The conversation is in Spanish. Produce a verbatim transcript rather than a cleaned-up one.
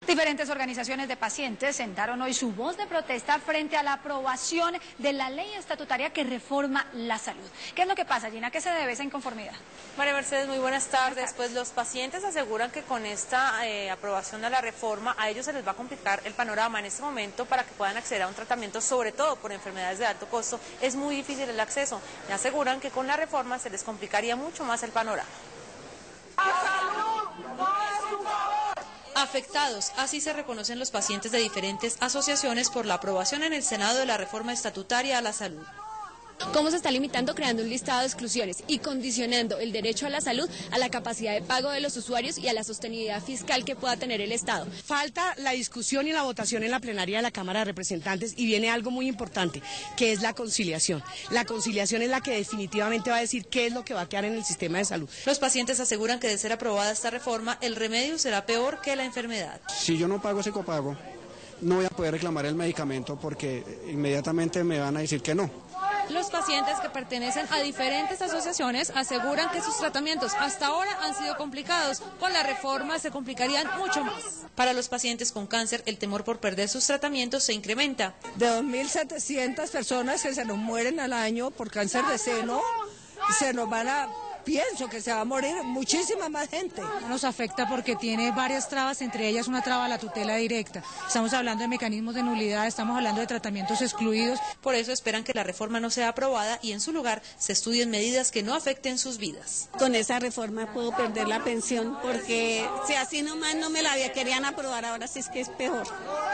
Diferentes organizaciones de pacientes sentaron hoy su voz de protesta frente a la aprobación de la ley estatutaria que reforma la salud. ¿Qué es lo que pasa, Gina? ¿A qué se debe esa inconformidad? María Mercedes, muy buenas tardes. Buenas tardes. Pues los pacientes aseguran que con esta eh, aprobación de la reforma a ellos se les va a complicar el panorama en este momento para que puedan acceder a un tratamiento, sobre todo por enfermedades de alto costo. Es muy difícil el acceso. Y aseguran que con la reforma se les complicaría mucho más el panorama. Afectados, así se reconocen los pacientes de diferentes asociaciones por la aprobación en el Senado de la reforma estatutaria a la salud. ¿Cómo se está limitando creando un listado de exclusiones y condicionando el derecho a la salud a la capacidad de pago de los usuarios y a la sostenibilidad fiscal que pueda tener el Estado? Falta la discusión y la votación en la plenaria de la Cámara de Representantes y viene algo muy importante, que es la conciliación. La conciliación es la que definitivamente va a decir qué es lo que va a quedar en el sistema de salud. Los pacientes aseguran que de ser aprobada esta reforma, el remedio será peor que la enfermedad. Si yo no pago ese copago, no voy a poder reclamar el medicamento porque inmediatamente me van a decir que no. Los pacientes que pertenecen a diferentes asociaciones aseguran que sus tratamientos hasta ahora han sido complicados. Con la reforma se complicarían mucho más. Para los pacientes con cáncer, el temor por perder sus tratamientos se incrementa. De dos mil setecientas personas que se nos mueren al año por cáncer de seno, se nos van a... Pienso que se va a morir muchísima más gente. Nos afecta porque tiene varias trabas, entre ellas una traba a la tutela directa. Estamos hablando de mecanismos de nulidad, estamos hablando de tratamientos excluidos. Por eso esperan que la reforma no sea aprobada y en su lugar se estudien medidas que no afecten sus vidas. Con esa reforma puedo perder la pensión porque si así nomás no me la querían aprobar, ahora sí es que es peor.